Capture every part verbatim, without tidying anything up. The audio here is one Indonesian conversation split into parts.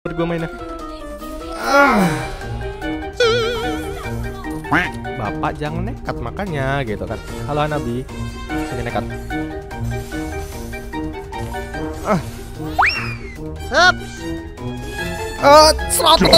gue mainnya. Ah. Bapak jangan nekat makanya gitu kan. Halo Nabi, sini nekat. Ah. Ups. Uh, seratus.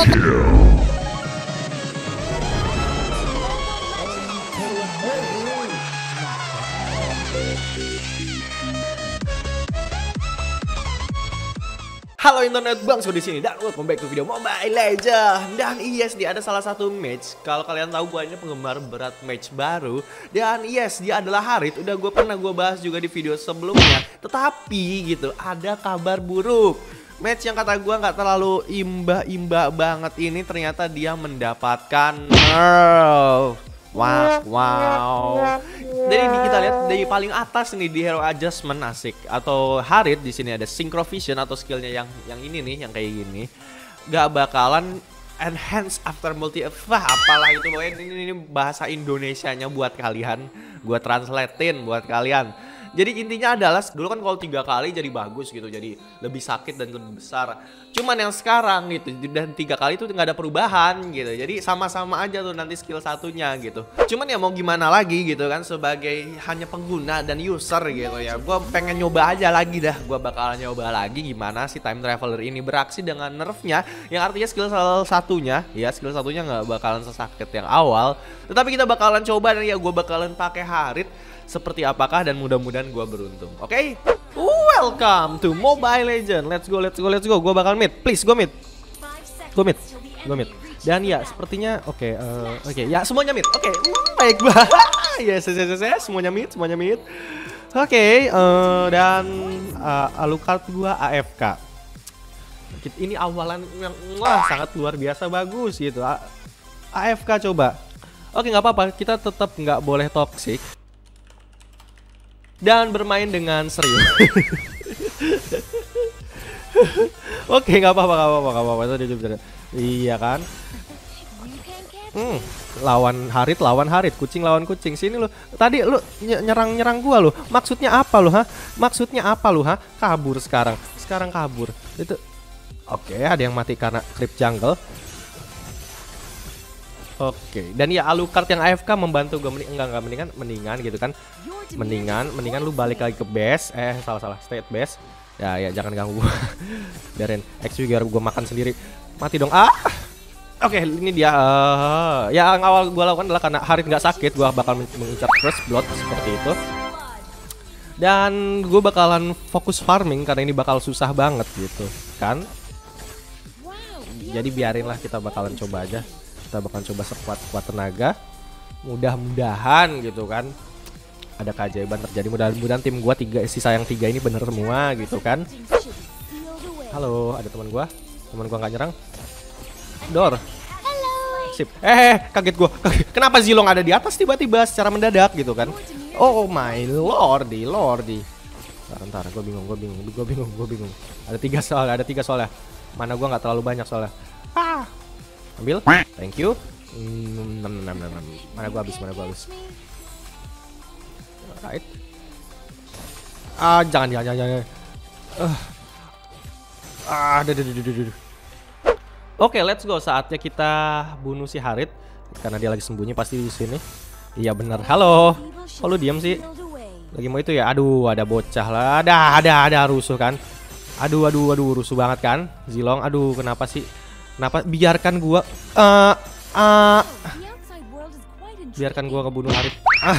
Halo internet, Bang Sco di sini dan welcome back to video Mobile Legends. Dan yes, dia ada salah satu match. Kalau kalian tahu, gue ini penggemar berat match baru. Dan yes, dia adalah Harit. Udah gue pernah gue bahas juga di video sebelumnya. Tetapi gitu, ada kabar buruk. Match yang kata gue nggak terlalu imba-imba banget ini, ternyata dia mendapatkan nerf. Wow, wow. Jadi kita lihat dari paling atas nih di Hero Adjustment, asik. Atau Harit di sini ada Synchro Vision atau skillnya yang yang ini nih, yang kayak gini. Gak bakalan enhance after multi. Wah, apalah itu, pokoknya ini, ini bahasa Indonesianya buat kalian. Gua translatein buat kalian. Jadi intinya adalah dulu kan kalau tiga kali jadi bagus gitu, jadi lebih sakit dan lebih besar. Cuman yang sekarang gitu dan tiga kali itu nggak ada perubahan gitu. Jadi sama-sama aja tuh nanti skill satunya gitu. Cuman ya mau gimana lagi gitu kan, sebagai hanya pengguna dan user gitu ya. Gue pengen nyoba aja lagi dah. Gue bakalan nyoba lagi gimana si Time Traveler ini beraksi dengan nerfnya. Yang artinya skill salah satunya ya skill satunya nggak bakalan sesakit yang awal. Tetapi kita bakalan coba dan ya gue bakalan pakai Harit. Seperti apakah, dan mudah-mudahan gue beruntung. Oke, okay? Welcome to Mobile Legends. Let's go, let's go, let's go. Gue bakal mid, please go mid. Go mid, go mid. Dan ya, sepertinya oke, okay, uh, oke, okay. Ya semuanya mid. Oke, okay. mm, baik banget. Yes, yes, yes, yes, semuanya mid, semuanya mid. Oke, okay, uh, dan uh, Alucard gue A F K. Ini awalan yang wah, sangat luar biasa bagus gitu. A AFK coba. Oke, okay, nggak apa-apa. Kita tetap nggak boleh toxic. Dan bermain dengan serius. Oke, nggak apa-apa, nggak apa-apa, nggak apa-apa. Iya kan? Hmm, lawan Harit, lawan Harit, kucing lawan kucing. Sini lu. Tadi lu nyerang-nyerang gua lu. Maksudnya apa lu, ha? Maksudnya apa lu, ha? Kabur sekarang. Sekarang kabur. Itu. Oke, ada yang mati karena creep jungle. Oke, dan ya Alucard yang A F K membantu gue. Mending, enggak enggak mendingan mendingan gitu kan. Mendingan mendingan lu balik lagi ke base. Eh salah salah stay at base. Ya ya jangan ganggu gue. Biarin X P biar gue makan sendiri. Mati dong. Ah. Oke, ini dia uh, ya yang awal gue lakukan adalah karena Harit nggak sakit, gue bakal mengincar first blood seperti itu. Dan gue bakalan fokus farming karena ini bakal susah banget gitu kan. Jadi biarinlah, kita bakalan coba aja. Kita bakal coba sekuat-kuat tenaga. Mudah-mudahan gitu kan ada keajaiban terjadi. Mudah-mudahan tim gua tiga sisa yang tiga ini bener semua gitu kan. Halo, ada teman gua. Teman gua nggak nyerang. Dor. Sip. Eh, kaget gua. Kenapa Zilong ada di atas tiba-tiba secara mendadak gitu kan? Oh my lordy, lordy. Ntar, ntar, gua bingung, gua bingung, gua bingung, gua bingung. Ada tiga soal, ada tiga soalnya. Mana gua nggak terlalu banyak soalnya. Ah. Ambil, thank you. Hmm, mana gua habis, mana gua habis. Right. Ah, jangan, jangan, jangan, jangan. Uh. Ah, duh, duh, duh, duh, duh. Oke, let's go. Saatnya kita bunuh si Harit karena dia lagi sembunyi pasti di sini. Iya bener. Halo. Kok lu diam sih? Lagi mau itu ya? Aduh, ada bocah lah. Ada, ada, ada rusuh kan? Aduh, aduh, aduh, rusuh banget kan? Zilong, aduh, kenapa sih? Kenapa biarkan gua uh, uh, biarkan gua ngebunuh Harit. Ah.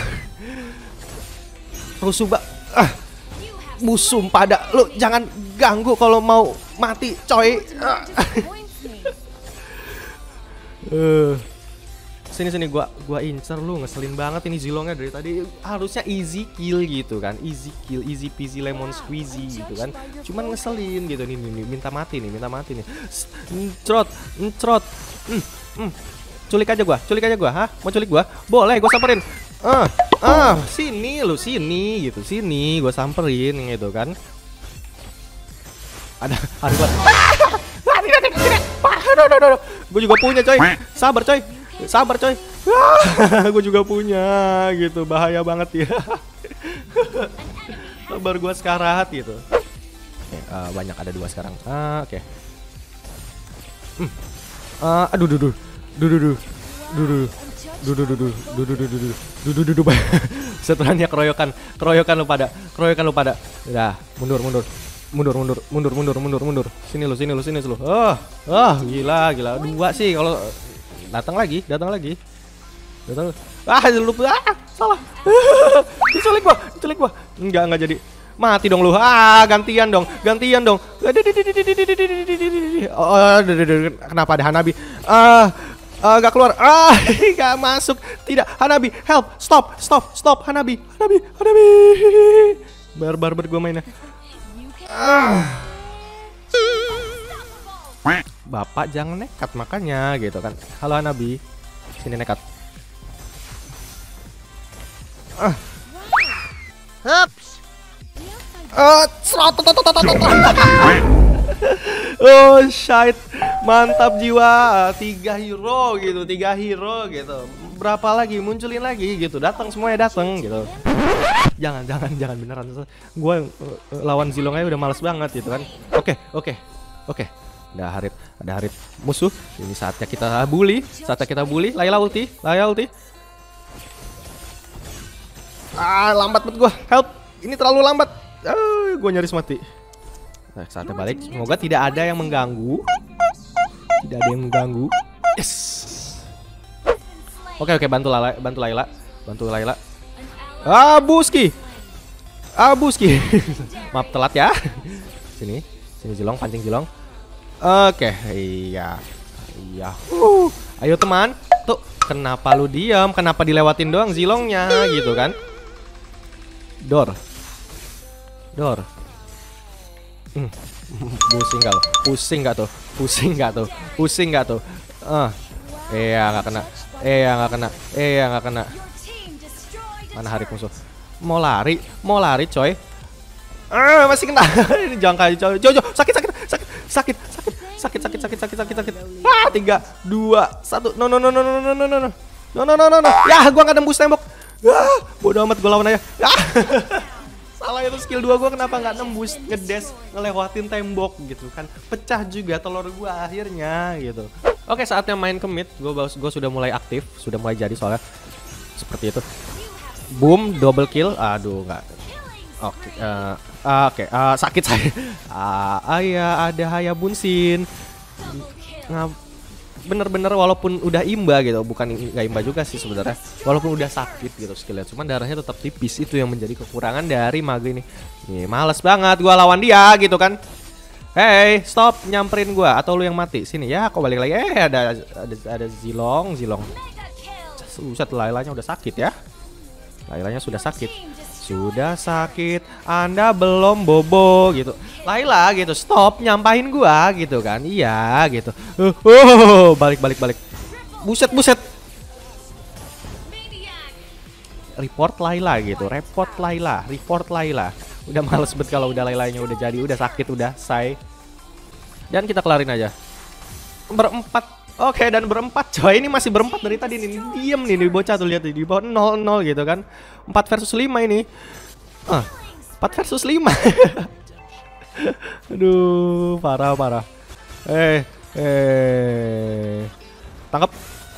Rusuh ba ah. Busum pada lu, jangan ganggu kalau mau mati, coy. Ah. uh. Sini sini gua gua incer lu, ngeselin banget ini Zilongnya dari tadi. Harusnya easy kill gitu kan, easy kill, easy peasy lemon squeezy gitu kan. Cuman ngeselin gitu nih, nih, nih minta mati nih, minta mati nih. Encrot, encrot. Hmm, hmm. Culik aja gua, culik aja gua, ha? Mau culik gua? Boleh, gua samperin. Ah, ah, sini lu, sini gitu, sini gua samperin gitu kan. Ada, ada gua. Ah, tidak, tidak, tidak. Aduh, aduh, aduh. Gua juga punya, coy. Sabar, coy. Sabar coy. Gue juga punya gitu. Bahaya banget ya. Sabar gue sekarat gitu. Oke, uh, banyak ada dua sekarang. Ah, oke. Okay. Hmm. Uh, aduh, duh, duh, duh, duh, duh, duh, duh, duh, duh, duh, duh, duh, duh, duh, duh, duh, duh, duh, setelahnya keroyokan, keroyokan lu pada, keroyokan lu pada. Udah, mundur, mundur, mundur, mundur, mundur, mundur, mundur, mundur. Sini lu, sini lu, sini lu. Oh, oh, gila, gila. Dua sih kalau datang lagi, datang lagi, datang. Ah, lupa, ah, salah. Diculik gua, diculik gua. Enggak, enggak jadi. Mati dong lu. Ah, gantian dong. Gantian dong. Oh, kenapa ada Hanabi? Ah, uh, gak keluar. Ah, gak masuk. Tidak, Hanabi, help. Stop, stop, stop. Hanabi, Hanabi, Hanabi. Barbar banget gue mainnya. Ah. Bapak jangan nekat makanya gitu kan. Halo Hanabi. Sini nekat. Ah. Hups. Uh, oh shit, mantap jiwa. Tiga hero gitu, tiga hero gitu. Berapa lagi munculin lagi gitu, datang semuanya datang gitu. Jangan, jangan, jangan beneran. Gue uh, lawan Zilong aja udah males banget gitu kan. Oke, oke, oke. Ada Harit, ada Harit musuh. Ini saatnya kita bully, saatnya kita bully. Layla ulti, Layla ulti. Ah, lambat banget gue. Help, ini terlalu lambat. Ah, gue nyaris mati. Nah, saatnya balik. Semoga tidak ada yang mengganggu. Tidak ada yang mengganggu. Yes. Oke, oke, bantu Layla, bantu Layla, bantu Layla. Ah, Buski. Ah, Buski. Maaf telat ya. Sini, sini Zilong, pancing Zilong. Oke, iya. Iya. Uh, ayo teman. Tuh, kenapa lu diam? Kenapa dilewatin doang Zilongnya gitu kan? Dor. Dor. Hmm. Pusing gak lo? Pusing gak tuh? Pusing gak tuh? Pusing gak tuh? Ah. Uh. Iya nggak kena. Iya nggak kena. Iya nggak kena. Mana Harit musuh? Mau lari? Mau lari coy? Ah, masih kena. Ini jangka coy. Jojo, sakit sakit sakit sakit sakit sakit sakit sakit sakit sakit sakit. Ah, tiga, dua, satu. No no no no no no no no no no no no no. Ya, gua nggak nembus tembok. Ah, bodoh amat, gua lawan aja. Ah. Salah itu skill dua gue, kenapa nggak nembus ngedes ngelewatin tembok gitu kan. Pecah juga telur gue akhirnya gitu. Oke, saatnya main ke mid. Gue gue sudah mulai aktif, sudah mulai jadi soalnya seperti itu. Boom, double kill. Aduh, nggak. Oke, uh, uh, oke, okay. uh, sakit saya. Ah, uh, ya ada Hayabunsin. Nah, bener-bener walaupun udah imba gitu, bukan nggak imba juga sih sebenarnya. Walaupun udah sakit gitu skillnya, cuman darahnya tetap tipis. Itu yang menjadi kekurangan dari Mage ini. Nih, males banget gua lawan dia gitu kan. Hey, stop nyamperin gua atau lu yang mati. Sini ya, kok balik lagi. Eh, ada ada ada Zilong, Zilong. Buset, Lailanya udah sakit ya. Lailanya sudah sakit. Sudah sakit, Anda belum bobo gitu. Layla gitu, stop nyampahin gua gitu kan. Iya gitu. Uh, uh, balik balik balik. Buset buset. Report Layla gitu, report Layla, report Layla. Udah males banget kalau udah Laylanya udah jadi, udah sakit, udah say. Dan kita kelarin aja. Berempat. Oke, dan berempat coy, ini masih berempat dari tadi nih. Diem nih di bocah tuh, lihat di bawah nol nol gitu kan. Empat versus lima ini. Ah, empat versus lima. Aduh, parah parah. Eh, eh. Tangkap.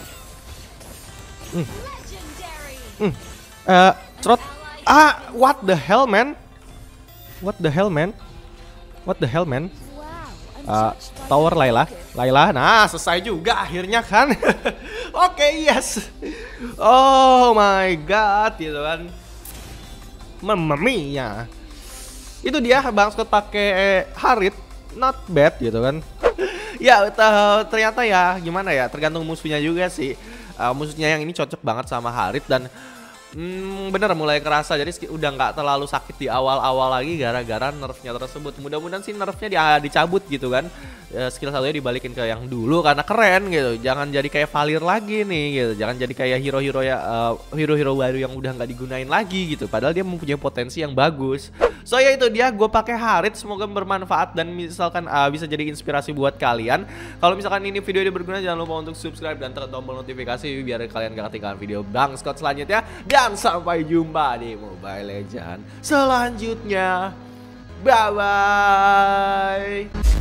Hmm. Hmm. Eh, trot. Ah, what the hell, man? What the hell, man? What the hell, man? Uh, tower Layla, Layla, nah selesai juga akhirnya kan. Oke, okay, yes. Oh my god, gitu kan. Mamma mia. Itu dia Bang Scott pakai Harit, not bad gitu kan. Ya ternyata ya gimana ya, tergantung musuhnya juga sih. Uh, musuhnya yang ini cocok banget sama Harit dan Hmm, bener mulai kerasa, jadi udah nggak terlalu sakit di awal-awal lagi gara-gara nerfnya tersebut. Mudah-mudahan sih nerfnya di, dicabut gitu kan. E, skill satunya dibalikin ke yang dulu karena keren gitu. Jangan jadi kayak Valir lagi nih gitu. Jangan jadi kayak hero-hero ya uh, hero-hero baru yang udah nggak digunain lagi gitu. Padahal dia mempunyai potensi yang bagus. So ya itu dia, gue pakai Harit, semoga bermanfaat dan misalkan uh, bisa jadi inspirasi buat kalian. Kalau misalkan ini video ini berguna, jangan lupa untuk subscribe dan tekan tombol notifikasi biar kalian gak ketinggalan video Bang Scott selanjutnya. Dan sampai jumpa di Mobile Legends selanjutnya. Bye bye.